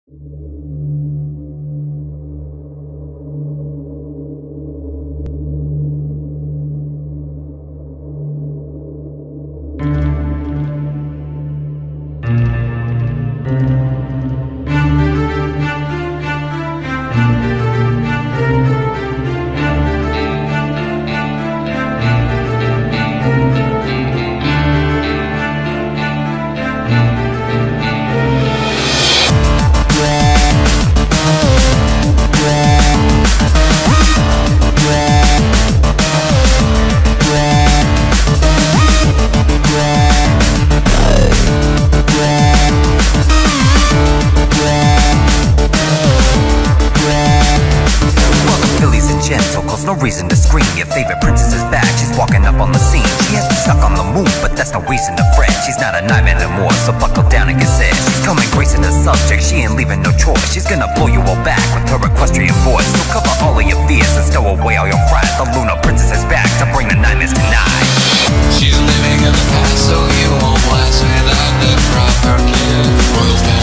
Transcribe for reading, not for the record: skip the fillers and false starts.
No reason to scream, your favorite princess is back. She's walking up on the scene. She has been stuck on the move, but that's no reason to fret. She's not a nightmare anymore, so buckle down and get set. She's coming gracing the subject, she ain't leaving no choice. She's gonna blow you all back with her equestrian voice. So cover all of your fears and stow away all your fright. The Luna Princess is back to bring the nightmares tonight. She's living in the past, so you won't last without the proper care.